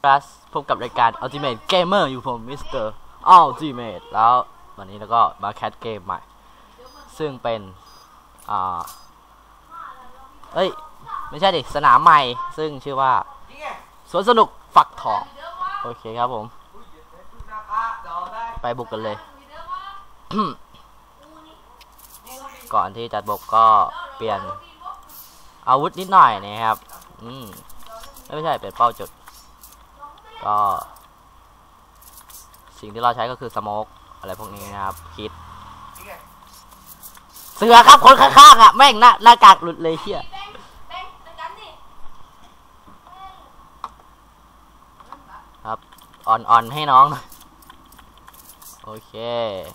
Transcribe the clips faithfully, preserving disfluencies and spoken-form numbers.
ครับพบกับรายการ Ultimate Gamer อยู่ผมมิสเตอร์ Ultimate แล้ววันนี้เราก็มาแคสเกมใหม่ซึ่งเป็นอ่าเอ้ยไม่ใช่ดิสนามใหม่ซึ่งชื่อว่าสวนสนุกฟักทองโอเคครับผมไปบุกกันเลย ก่อนที่จะบุกก็เปลี่ยนอาวุธนิดหน่อยนะครับอืมไม่ใช่เปลี่ยนเป้าจุดก็สิ่งที่เราใช้ก็คือสโมกอะไรพวกนี้นะครับคิดเสือครับคนข้างๆอ่ะแม่งหน้าหน้ากากหลุดเลยเชี่ยครับอ่อนๆให้น้องหน่อยโอเค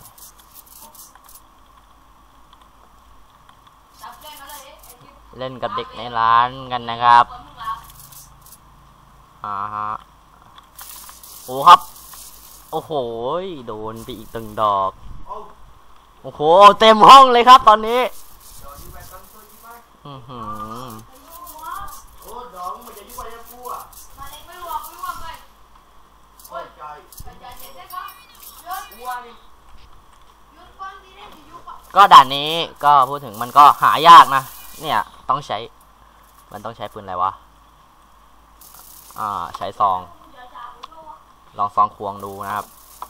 เล่นกับเด็กในร้านกันนะครับอ่าฮะโอ้ครับโอ้โหโดนไปอีกตึงดอกโอ้โหเต็มห้องเลยครับตอนนี้อือหือก็ด่านนี้ก็พูดถึงมันก็หายากนะเนี่ยต้องใช้มันต้องใช้ปืนอะไรวะอ่าใช้ซองลองซองควงดูนะครับ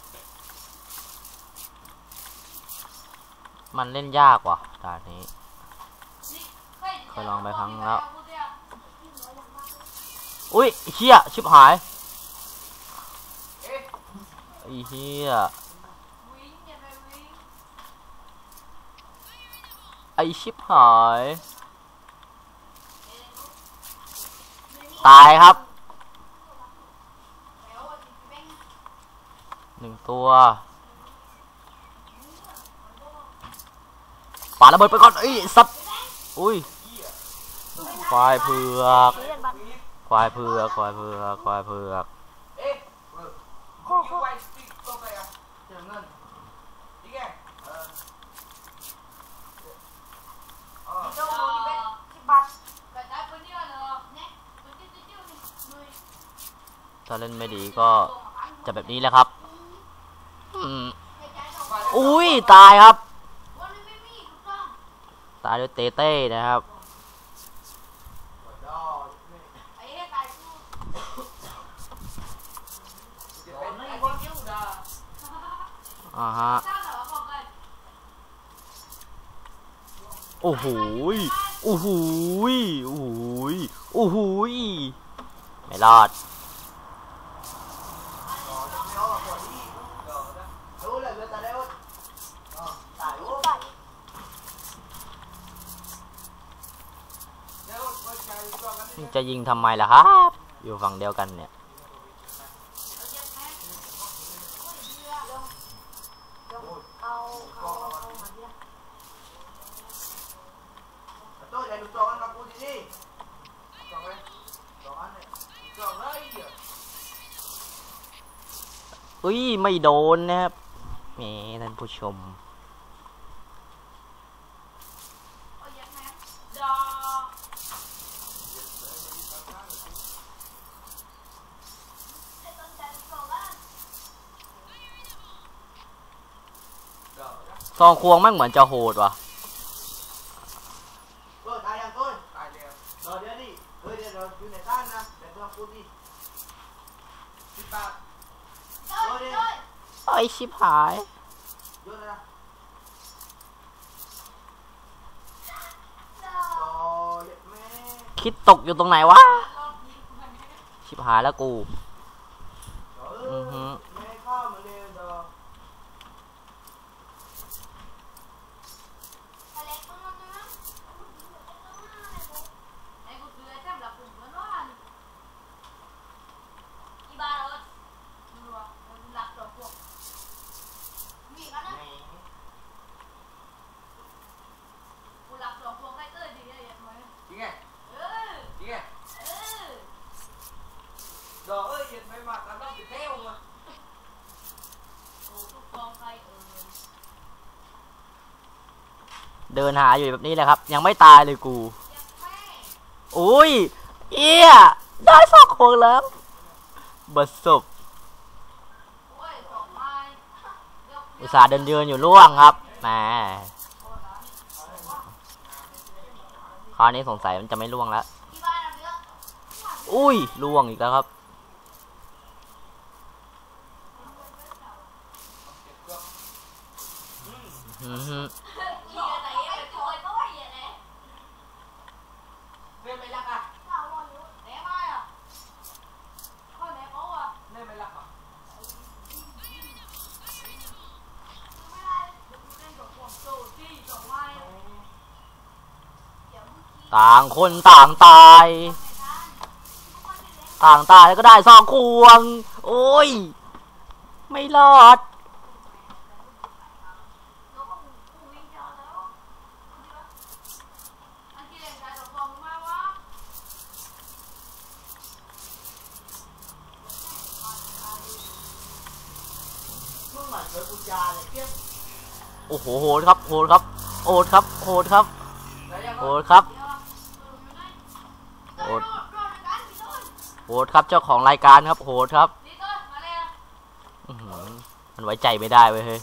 มันเล่นยากว่ะด่านนี้เคยลองไปครั้งแล้วอุ้ยเหี้ยชิบหายไอ้เหี้ยไอชิบหายตายครับหนึ่งตัวปาระเบิดไปก่อนไอ้สัตว์อุ้ยควายเผือกควายเผือกควายเผือกควายเผือกถ้าเล่นไม่ดีก็จะแบบนี้แหละครับอุ้ยตายครับตายด้วยเต้เต้นะครับอ่าฮะโอ้โหโอ้โหโอ้โหโอ้โหไม่รอดจะยิงทำไมล่ะครับอยู่ฝั่งเดียวกันเนี่ยอุ้ยไม่โดนนะครับแหมท่านผู้ชมซองควงแม่งเหมือนจะโหดว่ะไอชิบหายคิดตกอยู่ตรงไหนวะชิบหายแล้วกูอือฮึเดินหาอยู่แบบนี้แหละครับยังไม่ตายเลยกูอุ้ยเอี้ยได้สองคนแล้วบัสซุบอุตส่าห์เดินเดินอยู่ล่วงครับแหมคราวนี้สงสัยมันจะไม่ล่วงแล้วอุ้ยล่วงอีกแล้วครับอือฮึต่างคนต่างตายต่างตายแล้วก็ได้ซองควงโอ้ยไม่รอดโอ้โหโหดครับโหดครับโหดครับโหดครับโหดครับโหดโหดครับเจ้าของรายการครับโหดครับมันไว้ใจไม่ได้เว้ยเฮ้ย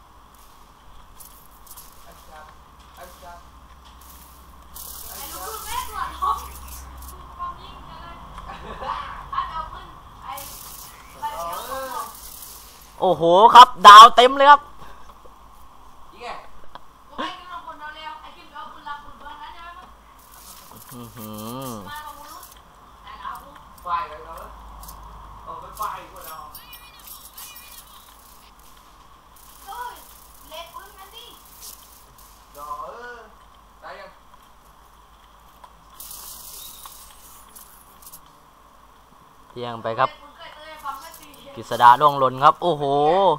โอ้โหครับดาวเต็มเลยครับเที่ยงไปครับกฤษดาล่วงหล่นครับโอ้โห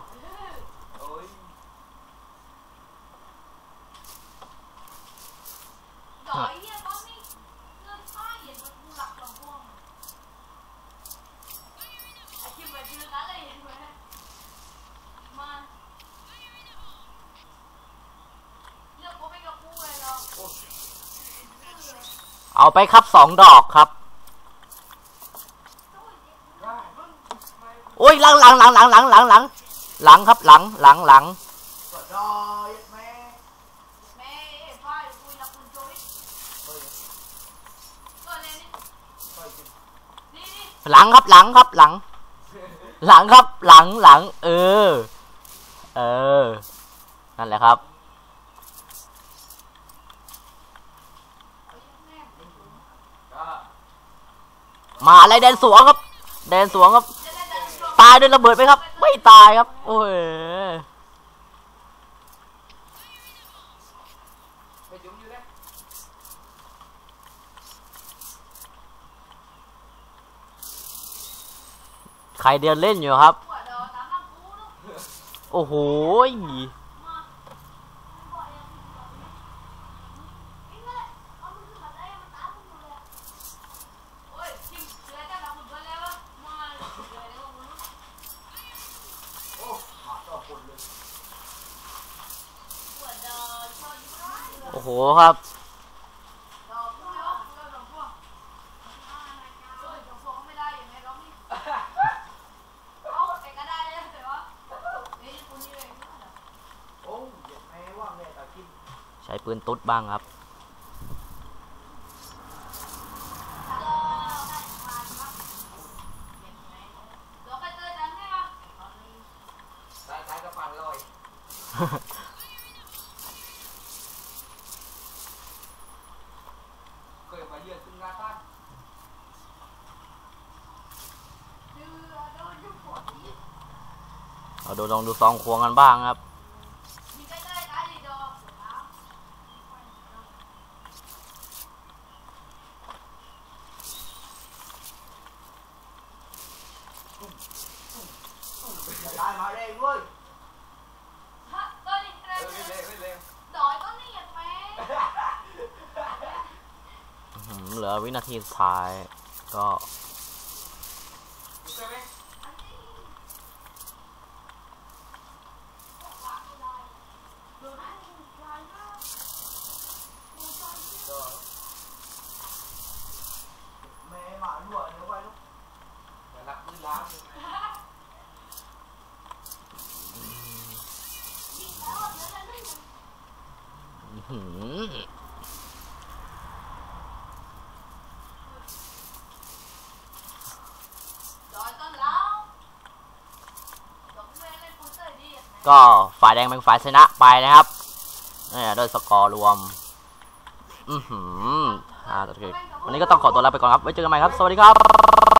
เอาไปครับสองดอกครับโอ้ยหลังหลังหลังหลังหลังหลังหลังหลังครับหลังหลังหลังหลังครับหลังครับหลังหลังครับหลังหลังเออเออนั่นแหละครับมาอะไรแดนสวงครับแดนสวงครับตายด้วยระเบิดไหมครับไม่ตายครับโอ้ยใครเดินเล่นอยู่ครับโอ้โหโอ้โหครับใช้ปืนตุ๊ดบ้างครับเราดูลองดูซองควงกันบ้างครับได้มาเร่งเว้ยเหลือวินาทีสุดท้ายก็แม่หมาหนวดเดี๋ยวไปลูกรับมือล้างหืมก็ฝ่ายแดงเป็นฝ่ายชนะไปนะครับเนี่ยด้วยสกอร์รวมอือหืออ่าโอเควันนี้ก็ต้องขอตัวลาไปก่อนครับไว้เจอกันใหม่ครับสวัสดีครับ